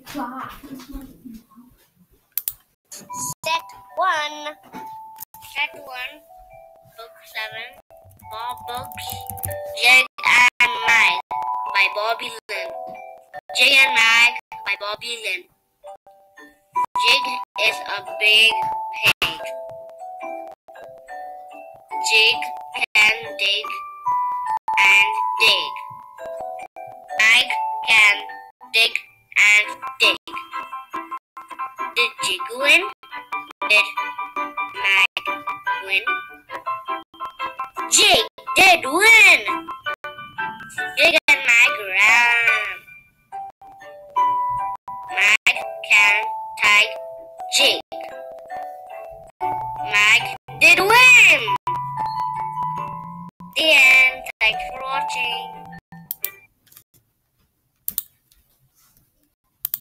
Set 1. Set 1. Book 7. Bob Books. Jig and Mag by Bobby Lynn. Jig and Mag by Bobby Lynn. Jig is a big pig. Jig can dig and dig. Mag can dig and dig. Did Jig win? Did Mag win? Jig did win! Jig and Mag ran. Mag can tag Jig. Mag did win! The end. Thanks for watching.